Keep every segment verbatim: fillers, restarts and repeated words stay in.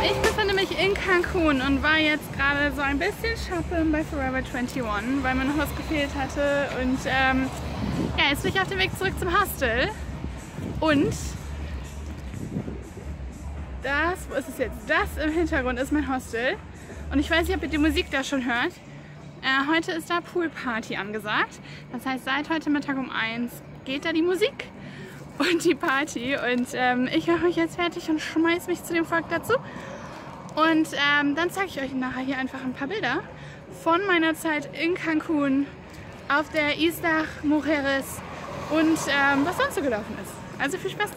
Ich befinde mich in Cancun und war jetzt gerade so ein bisschen shoppen bei Forever einundzwanzig, weil mir noch was gefehlt hatte. Und ähm, ja, jetzt bin ich auf dem Weg zurück zum Hostel. Und das, wo ist es jetzt? Das im Hintergrund ist mein Hostel. Und ich weiß nicht, ob ihr die Musik da schon hört. Äh, heute ist da Poolparty angesagt. Das heißt, seit heute Mittag um eins geht da die Musik und die Party. Und ähm, ich mache mich jetzt fertig und schmeiß mich zu dem Volk dazu. Und ähm, dann zeige ich euch nachher hier einfach ein paar Bilder von meiner Zeit in Cancun, auf der Isla Mujeres und ähm, was sonst so gelaufen ist. Also viel Spaß!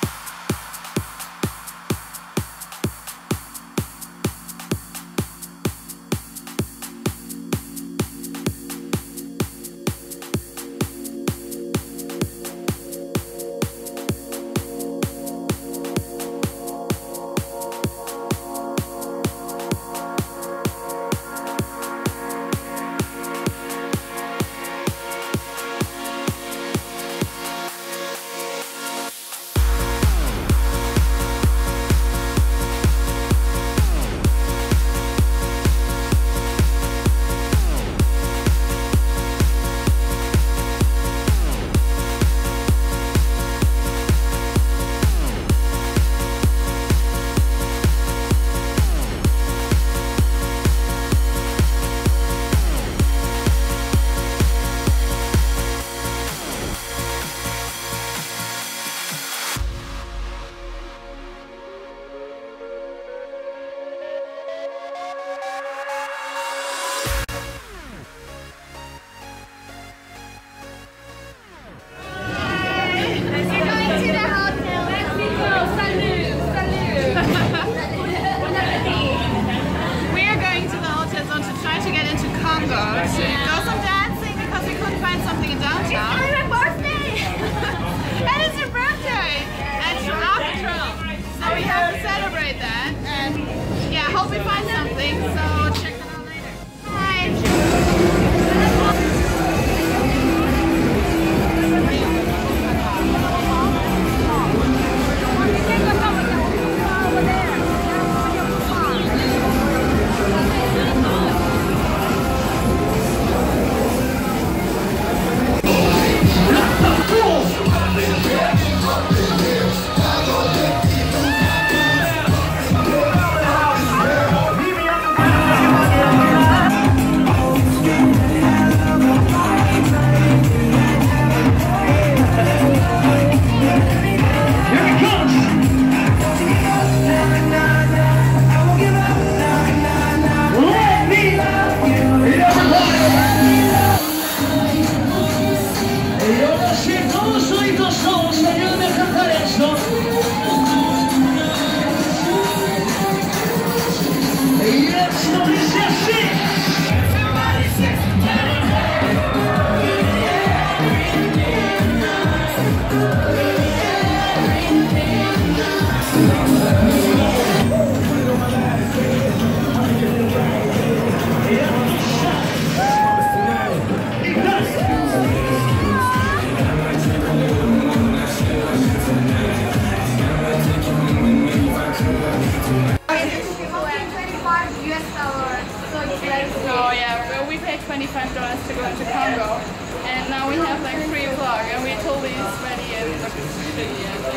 twenty-five dollars to go into Congo, and now we have like free vlog, and we totally sweaty and shitty.